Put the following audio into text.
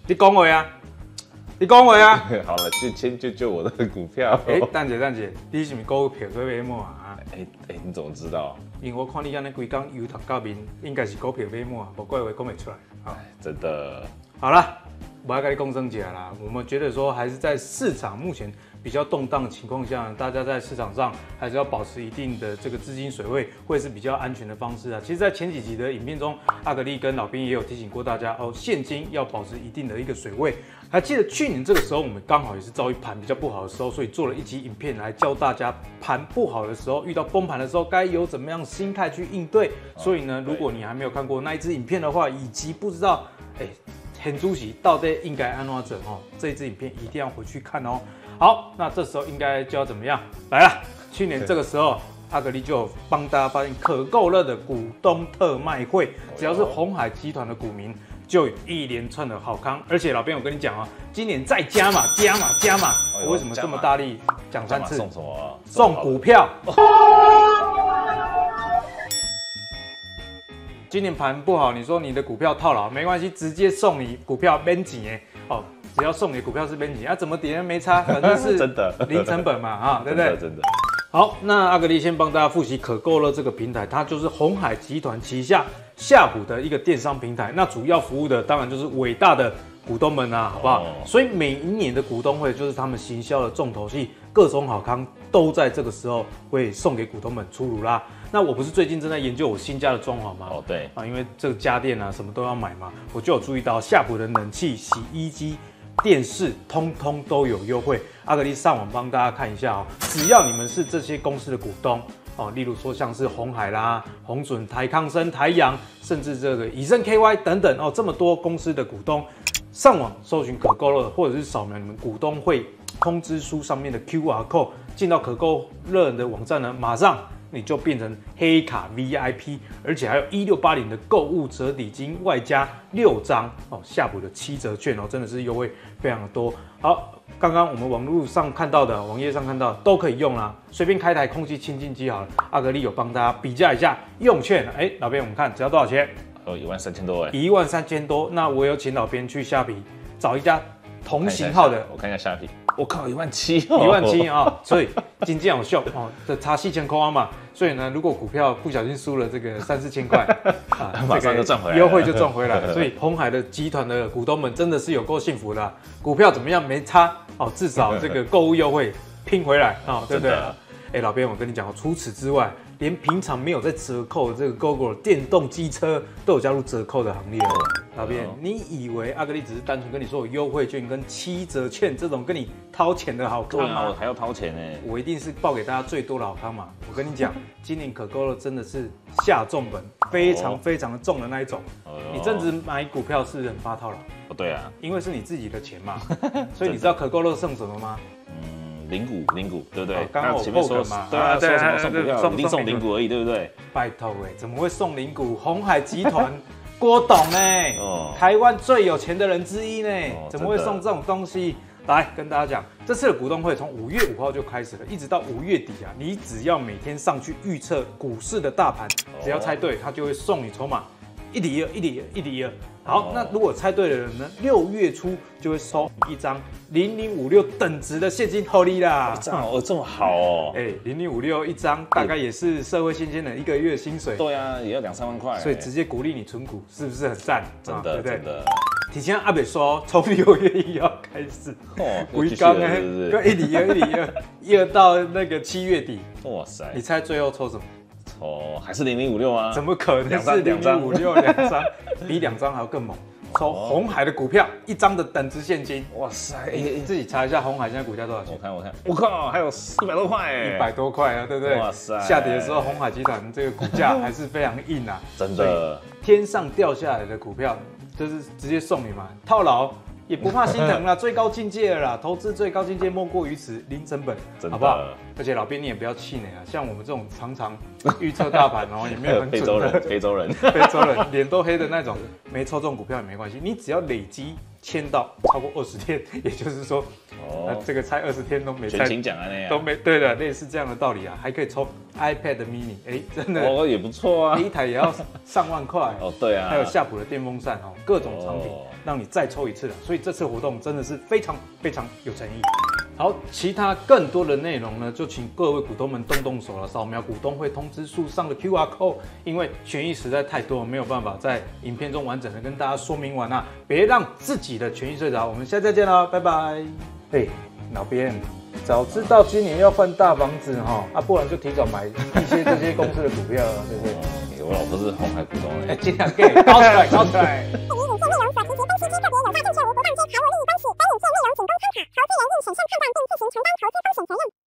你讲话啊！你讲话啊！ 好了，就我的股票。 蛋姐，你是不是股票在买满啊？ 你怎么知道？ 因为我看你安尼规工油头到面，应该是股票买满，无怪话讲袂出来。 真的。 好了，我要跟你共生起来啦。我们觉得说，还是在市场目前比较动荡的情况下，大家在市场上还是要保持一定的这个资金水位，会是比较安全的方式啊。其实，在前几集的影片中，阿格力跟老兵也有提醒过大家哦，现金要保持一定的一个水位。还记得去年这个时候，我们刚好也是遭遇盘比较不好的时候，所以做了一集影片来教大家盘不好的时候，遇到崩盘的时候该有怎么样心态去应对。所以呢，如果你还没有看过那一支影片的话，以及不知道很主席到底应该安怎做哦，这一支影片一定要回去看哦。好，那这时候应该就要怎么样来了？去年这个时候，阿格力就有帮大家发现可购乐的股东特卖会，只要是鸿海集团的股民，就有一连串的好康。而且老边我跟你讲啊，今年再加码。我为什么这么大力讲3次？ 送什么？ 送股票。今年盘不好，你说你的股票套牢没关系，直接送你股票免钱哦。只要送你股票是免钱，怎么跌没差，反正是真的零成本嘛，对不对？ 真的。 好，那阿格力先帮大家复习可购乐这个平台，它就是鸿海集团旗下夏普的一个电商平台。那主要服务的当然就是伟大的股东们啊，好不好？所以每一年的股东会就是他们行销的重头戏，各种好康都在这个时候会送给股东们出炉啦。那我不是最近正在研究我新家的装潢吗？ 对因为这个家电啊什么都要买嘛，我就有注意到夏普的冷气、洗衣机、电视通通都有优惠。阿格力上网帮大家看一下哦，只要你们是这些公司的股东哦，例如说像是鸿海啦、鸿准、台康生、台阳，甚至这个以盛 KY 等等哦，这么多公司的股东，上网搜寻可购乐，或者是扫描你们股东会通知书上面的 QR code， 进到可购乐的网站呢，马上你就变成黑卡 VIP， 而且还有1680的购物折抵金，外加6张夏普的7折券真的是优惠非常的多。好，刚刚我们网络上看到的、网页上看到的都可以用啦，随便开台空气清净机好了。阿格力有帮大家比价一下用券，老边我们看只要多少钱 ？13000多 13000多。那我有请老边去虾皮找一家同型号的， 我看一下虾皮。我靠，17000 17000啊！所以经济有秀哦，这差4000块嘛。所以呢，如果股票不小心输了这个3、4千块马上就赚回来， 优惠就赚回来。所以鸿海的集团的股东们真的是有够幸福的股票怎么样没差至少这个购物优惠拼回来对不对？老边我跟你讲除此之外，连平常没有在折扣的这个 GoGo 电动机车都有加入折扣的行列老边，你以为阿格力只是单纯跟你说有优惠券跟7折券这种跟你掏钱的好康吗？ 我还要掏钱呢。 我一定是报给大家最多的好康嘛。我跟你讲，今年可购乐真的是下重本，非常的重的那一种。你这样子买股票是很发套了。 对啊， 因为是你自己的钱嘛，所以你知道可购乐送什么吗？ 零股，对不对？ 刚刚我前面说嘛， 对啊，说什么送股票，一定送零股而已，对不对？ 拜托怎么会送零股？鸿海集团郭董台湾最有钱的人之一怎么会送这种东西？来跟大家讲，这次的股东会从5月5号就开始了，一直到5月底你只要每天上去预测股市的大盘，只要猜对，他就会送你筹码1比2。好，那如果猜对的人呢，6月初就会收一张0056等值的现金获利啦。 这么好哦 ！0056一张，大概也是社会新鲜人1个月薪水。 对啊，也要2、3万块。 所以直接鼓励你存股，是不是很赞？ 真的，真的。 提前阿北说，从6月1号开始，回刚跟1到那个7月底。哇塞！你猜最后抽什么？ 还是0056吗？ 怎么可能是0056两张？比2张还要更猛，抽鸿海的股票1张的等值现金。哇塞！你自己查一下鸿海现在股价多少钱？ 我看，我靠，还有100多块 ，100多块啊，对不对？哇塞！下跌的时候，鸿海集团这个股价还是非常硬啊， 真的。 天上掉下来的股票，就是直接送你嘛，套牢。也不怕心疼啦，最高境界了啦，投资最高境界莫过于此，零成本，好不好？而且老边你也不要气馁啊，像我们这种常常预测大盘也没有很准的非洲人， 脸都黑的那种，没抽中股票也没关系，你只要累积签到超过20天，也就是说，这个才20天都没全勤奖啊那样都没对的，类似这样的道理啊，还可以抽 iPad mini， 真的也不错啊， 一台也要上万块对啊， 还有夏普的电风扇各种产品让你再抽一次所以这次活动真的是非常非常有诚意。好，其他更多的内容呢，就请各位股东们动手了，扫描股东会通知书上的 QR code， 因为权益实在太多，没有办法在影片中完整的跟大家说明完别让自己的权益睡着。我们下次再见了，拜拜。老编，早知道今年要换大房子不然就提早买一些这些公司的股票对不对？ 我老婆是红海股东尽量给你高出来，高出来。 本影片内容所提及分析之特别有价证券无不当之财务利益关系，该影片内容仅供参考，投资人应审慎判断并自行承担投资风险责任。